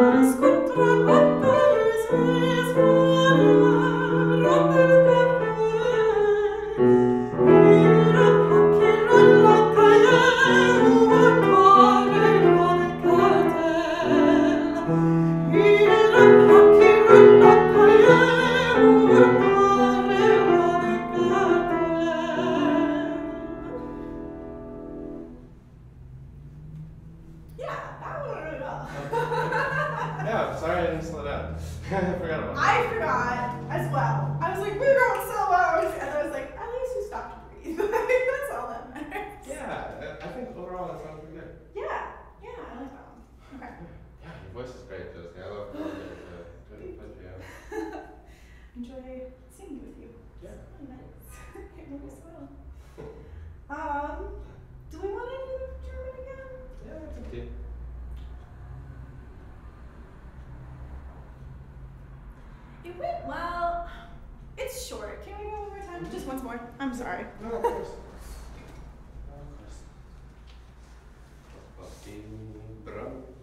Yeah, sorry I didn't slow down. I forgot about that. I forgot as well. I was like, we're going so low. And I was like, at least you stopped to breathe. That's all that matters. Yeah, I think overall that sounds pretty good. Yeah, I like that one. Okay. Yeah, your voice is great, Josie. I love to put you out. Enjoy singing with you. Yeah. It's really nice. It really well. Do we want to do German again? Yeah, it's okay. It went well. It's short. Can we go one more time? Just once more. I'm sorry. No, of course. Of course. Fucking bro.